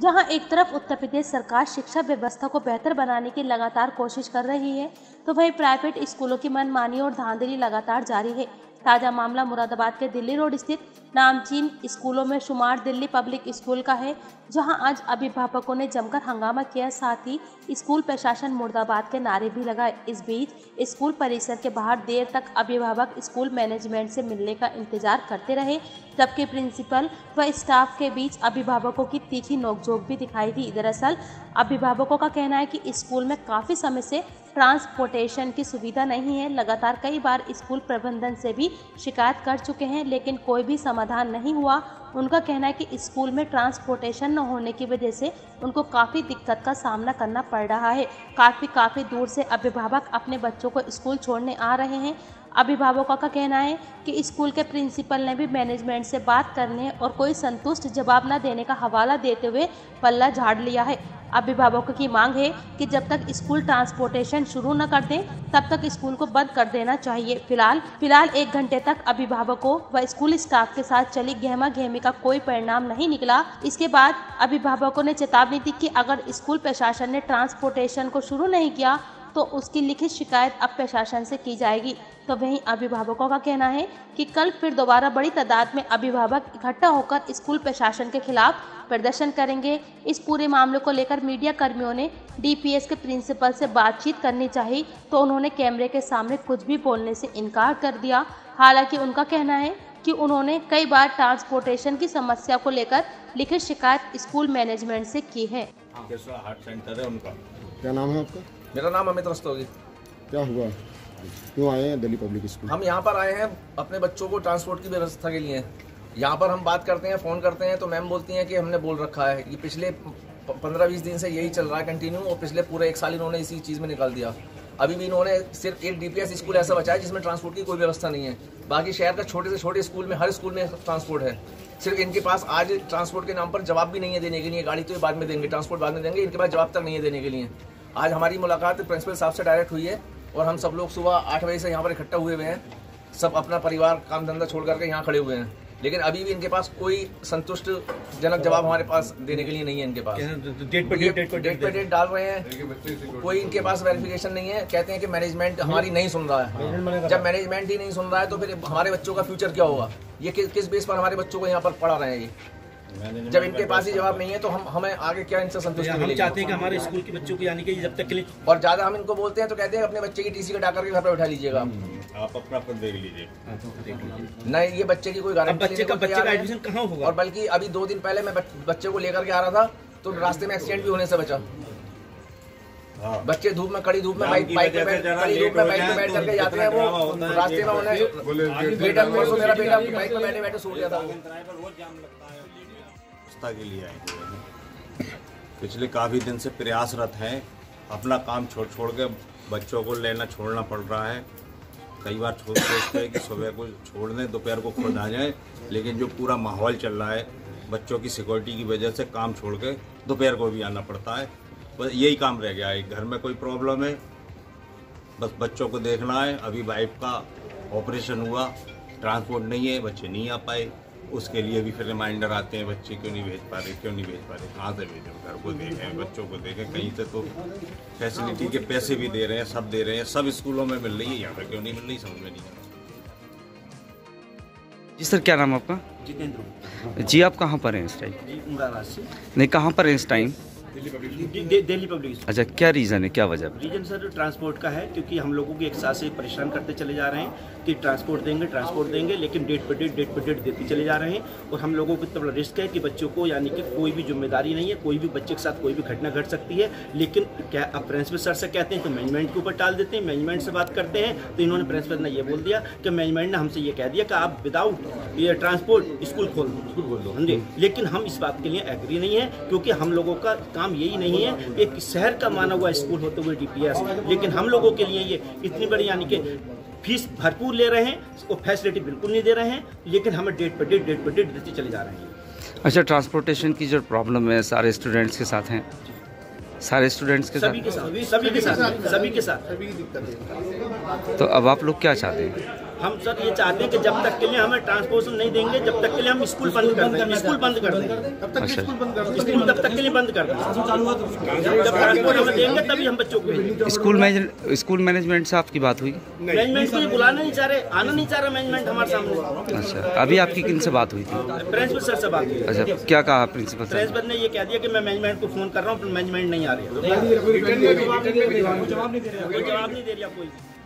जहां एक तरफ उत्तर प्रदेश सरकार शिक्षा व्यवस्था को बेहतर बनाने की लगातार कोशिश कर रही है, तो वहीं प्राइवेट स्कूलों की मनमानी और धांधली लगातार जारी है। ताज़ा मामला मुरादाबाद के दिल्ली रोड स्थित नामचीन स्कूलों में शुमार दिल्ली पब्लिक स्कूल का है, जहां आज अभिभावकों ने जमकर हंगामा किया, साथ ही स्कूल प्रशासन मुर्दाबाद के नारे भी लगाए। इस बीच स्कूल परिसर के बाहर देर तक अभिभावक स्कूल मैनेजमेंट से मिलने का इंतजार करते रहे, जबकि प्रिंसिपल व स्टाफ के बीच अभिभावकों की तीखी नोकझोंक भी दिखाई दी। दरअसल अभिभावकों का कहना है कि स्कूल में काफ़ी समय से ट्रांसपोर्टेशन की सुविधा नहीं है। लगातार कई बार स्कूल प्रबंधन से भी शिकायत कर चुके हैं, लेकिन कोई भी समाधान नहीं हुआ। उनका कहना है कि स्कूल में ट्रांसपोर्टेशन न होने की वजह से उनको काफ़ी दिक्कत का सामना करना पड़ रहा है। काफ़ी दूर से अभिभावक अपने बच्चों को स्कूल छोड़ने आ रहे हैं। अभिभावकों का कहना है कि स्कूल के प्रिंसिपल ने भी मैनेजमेंट से बात करने और कोई संतुष्ट जवाब न देने का हवाला देते हुए पल्ला झाड़ लिया है। अभिभावकों की मांग है कि जब तक स्कूल ट्रांसपोर्टेशन शुरू न कर दें, तब तक स्कूल को बंद कर देना चाहिए। फिलहाल 1 घंटे तक अभिभावकों व स्कूल स्टाफ के साथ चली गहमा गहमी का कोई परिणाम नहीं निकला। इसके बाद अभिभावकों ने चेतावनी दी कि अगर स्कूल प्रशासन ने ट्रांसपोर्टेशन को शुरू नहीं किया तो उसकी लिखित शिकायत अब प्रशासन से की जाएगी। तो वहीं अभिभावकों का कहना है कि कल फिर दोबारा बड़ी तादाद में अभिभावक इकट्ठा होकर स्कूल प्रशासन के खिलाफ प्रदर्शन करेंगे। इस पूरे मामले को लेकर मीडिया कर्मियों ने डीपीएस के प्रिंसिपल से बातचीत करनी चाहिए, तो उन्होंने कैमरे के सामने कुछ भी बोलने से इनकार कर दिया। हालांकि उनका कहना है कि उन्होंने कई बार ट्रांसपोर्टेशन की समस्या को लेकर लिखित शिकायत स्कूल मैनेजमेंट से की है। हार्ट सेंटर है उनका। क्या नाम है आपका? मेरा नाम अमित रस्तोगी। क्या हुआ, क्यों आए हैं दिल्ली पब्लिक स्कूल? हम यहाँ पर आए हैं अपने बच्चों को ट्रांसपोर्ट की व्यवस्था के लिए। यहाँ पर हम बात करते हैं, फ़ोन करते हैं तो मैम बोलती हैं कि हमने बोल रखा है। ये पिछले 15-20 दिन से यही चल रहा है कंटिन्यू, और पिछले पूरे 1 साल इन्होंने इसी चीज़ में निकाल दिया। अभी भी इन्होंने सिर्फ एक डीपीएस स्कूल ऐसा बचा है जिसमें ट्रांसपोर्ट की कोई व्यवस्था नहीं है। बाकी शहर का छोटे से छोटे स्कूल में, हर स्कूल में ट्रांसपोर्ट है। सिर्फ इनके पास आज ट्रांसपोर्ट के नाम पर जवाब भी नहीं है देने के लिए। गाड़ी तो ये बाद में देंगे, ट्रांसपोर्ट बाद में देंगे, इनके पास जवाब तक नहीं है देने के लिए। आज हमारी मुलाकात प्रिंसिपल साहब से डायरेक्ट हुई है और हम सब लोग सुबह 8 बजे से यहाँ पर इकट्ठा हुए हैं। सब अपना परिवार काम धंधा छोड़ करके यहाँ खड़े हुए हैं, लेकिन अभी भी इनके पास कोई संतुष्टजनक जवाब हमारे पास देने के लिए नहीं है। इनके पास डेट पे डेट डाल रहे हैं, कोई इनके पास वेरिफिकेशन नहीं है। कहते हैं कि मैनेजमेंट हमारी नहीं सुन रहा है। जब मैनेजमेंट ही नहीं सुन रहा है तो फिर हमारे बच्चों का फ्यूचर क्या होगा? ये किस बेस पर हमारे बच्चों को यहाँ पर पढ़ा रहे हैं? ये जब इनके पास ही जवाब नहीं है तो हमें आगे क्या इनसे संतुष्टि मिलेगी? हम चाहते हैं कि हमारे स्कूल के बच्चों को यानी कि जब तक के लिए, और ज्यादा हम इनको बोलते हैं तो कहते हैं अपने बच्चे की टीसी कटा करके घर पर बैठा लीजिएगा, आप अपना खुद देख लीजिए। नहीं, ये बच्चे की कोई गारंटी बच्चे का एडमिशन कहाँ होगा? और बल्कि अभी 2 दिन पहले मैं बच्चे को लेकर के आ रहा था तो रास्ते में एक्सीडेंट भी होने से बचा। बच्चे धूप में, कड़ी धूप में बाइक पे बैठ करके जाते हैं, वो रास्ते में उन्हें बेटा मेरा बेटा बाइक पे बैठे बैठे सो गया था। के लिए आए पिछले काफ़ी दिन से प्रयासरत हैं। अपना काम छोड़ के बच्चों को लेना छोड़ना पड़ रहा है। कई बार सोचते हैं कि सुबह को छोड़ दें, दोपहर को खुद आ जाएं, लेकिन जो पूरा माहौल चल रहा है बच्चों की सिक्योरिटी की वजह से काम छोड़ के दोपहर को भी आना पड़ता है। बस यही काम रह गया है। घर में कोई प्रॉब्लम है, बस बच्चों को देखना है। अभी वाइफ का ऑपरेशन हुआ, ट्रांसपोर्ट नहीं है, बच्चे नहीं आ पाए, उसके लिए भी फिर रिमाइंडर आते हैं, बच्चे क्यों नहीं भेज पा रहे, कहाँ से भेजें? घर को देखें, बच्चों को देखें। कहीं से तो फैसिलिटी के पैसे भी दे रहे हैं, सब दे रहे हैं, सब स्कूलों में मिल रही है, यहाँ पर क्यों नहीं मिल रही समझ में नहीं आ रहा। जी सर, क्या नाम है आपका? जितेंद्र जी, आप कहाँ पर हैं इस टाइम? नहीं, कहाँ पर हैं इस टाइम? दिल्ली पब्लिक। अच्छा, क्या रीज़न है, क्या वजह? रीजन सर ट्रांसपोर्ट का है, क्योंकि हम लोगों को एक साथ से परेशान करते चले जा रहे हैं कि ट्रांसपोर्ट देंगे, लेकिन डेट पर डेट देते चले जा रहे हैं। और हम लोगों को इतना बड़ा रिस्क है कि बच्चों को यानी कि कोई भी जिम्मेदारी नहीं है, कोई भी बच्चे के साथ कोई भी घटना घट सकती है। लेकिन क्या अब प्रिंसिपल सर से कहते हैं तो मैनेजमेंट के ऊपर टाल देते हैं। मैनेजमेंट से बात करते हैं तो इन्होंने प्रिंसिपल ने ये बोल दिया कि मैनेजमेंट ने हमसे ये कह दिया कि आप विदाउट ये ट्रांसपोर्ट स्कूल खोल दो। हाँ जी, लेकिन हम इस बात के लिए एग्री नहीं है, क्योंकि हम लोगों का काम यही नहीं है। एक शहर का माना हुआ स्कूल होते हुए डीपीएस, लेकिन हम लोगों के लिए ये इतनी बड़ी यानी कि फीस भरपूर ले रहे हैं और फैसिलिटी बिल्कुल नहीं दे रहे हैं, लेकिन हमें डेट पर डेट देते चले जा रहे हैं। अच्छा, ट्रांसपोर्टेशन की जो प्रॉब्लम है सारे स्टूडेंट्स के साथ हैं? सारे स्टूडेंट्स के सभी के साथ। तो अब आप लोग क्या चाहते हैं? हम सर ये चाहते हैं कि जब तक के लिए हमें ट्रांसपोर्टेशन नहीं देंगे, जब तक के लिए हम स्कूल बंद कर देंगे, स्कूल बंद कर देंगे, स्कूल तब तक के लिए बंद कर देंगे। जब ट्रांसपोर्ट हमें देंगे तभी हम बच्चों को भेजेंगे। स्कूल मैनेजमेंट से आपकी बात हुई? मैनेजमेंट को ये बुलाना नहीं चाह रहे, आना नहीं चाह रहा मैनेजमेंट हमारे सामने। अच्छा, अभी आपकी किन से बात हुई थी? प्रिंसिपल सर से बात हुई। अच्छा, क्या कहा प्रिंसिपल सर? प्रिंसिपल ने ये कह दिया कि मैं मैनेजमेंट को फोन कर रहा हूँ, मैनेजमेंट नहीं आ रही है, जवाब नहीं दे रहा कोई।